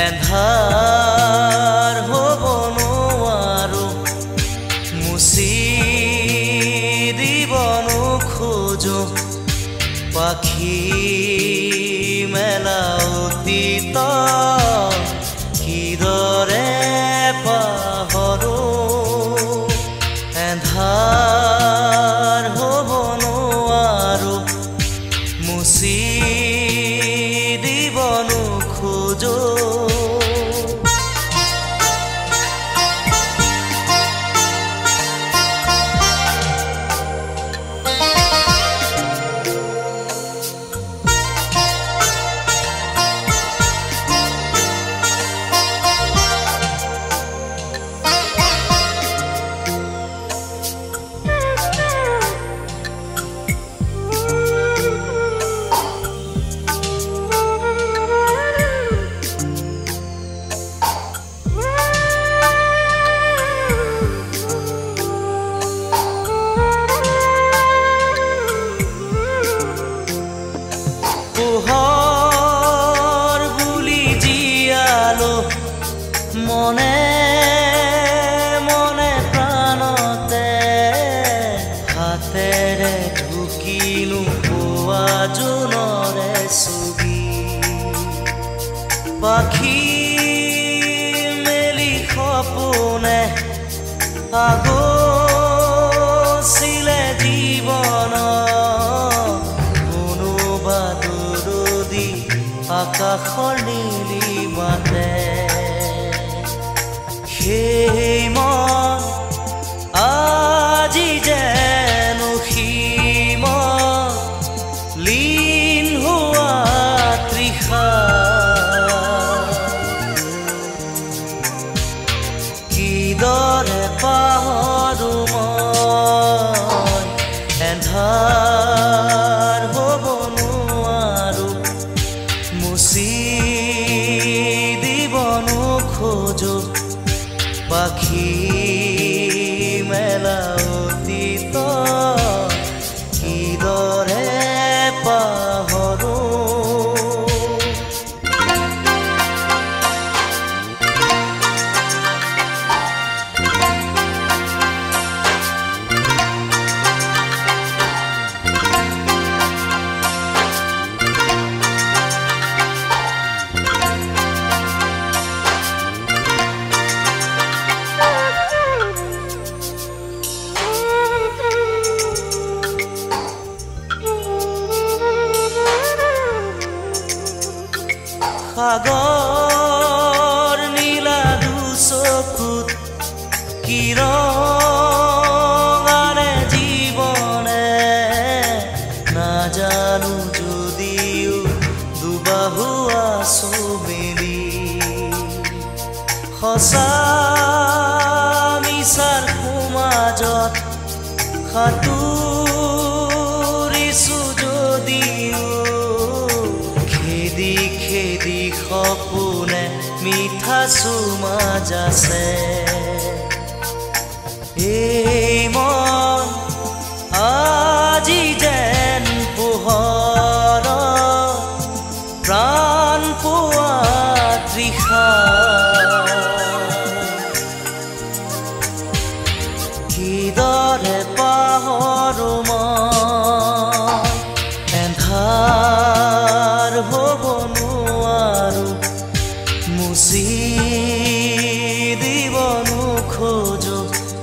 এন্ধাৰ হ'ব নোৱাৰো মুচি দিব নোখোজো পাখি মেলা অতীত কিদৰে পাহৰো এন্ধাৰ হ'ব নোৱাৰো মুচি দিব নোখোজো মনে মনে প্ৰাণতে হাতেৰে ঢুকিনো পোৱা জোনৰে ছবি পাখি মেলি সপোনে আগছিলে জীৱন কোনোবা দৰদী আকাশৰ নীলিমাতে সেই মন আজি যেন সীমত লীন হোৱা তৃষা কিদৰে পাহৰো মই এন্ধাৰ হ'ব নোৱাৰো মুচি দিব নোখোজো পাখি মেলা অতীত কিদৰে পাহৰো সাগৰ নীলা দুচকুত কিৰণাৰে জীৱনে নাজানো যদিও দুবাহু আছো মেলি সঁচা মিছাৰ সমাজত সাঁতুৰিছো যদিও খেদি খেদি সপোনে মিঠা চুমা যাছে এই মন আজি যেন পোহৰ প্ৰাণ পোৱা তৃষা কিদৰে পাহৰো মই এন্ধাৰ হ'ব নোৱাৰো মুচি দিব নোখোজো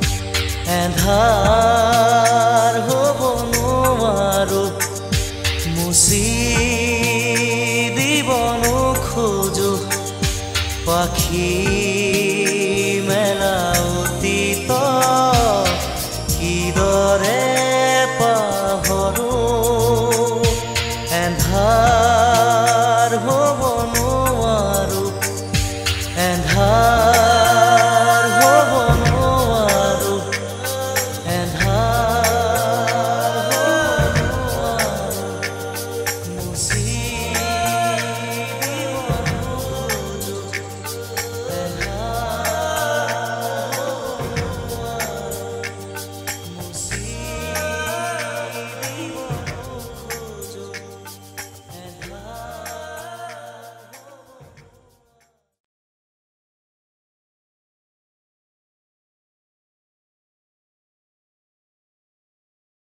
এন্ধাৰ হ'ব নোৱাৰো মুচি দিব নোখোজো পাখি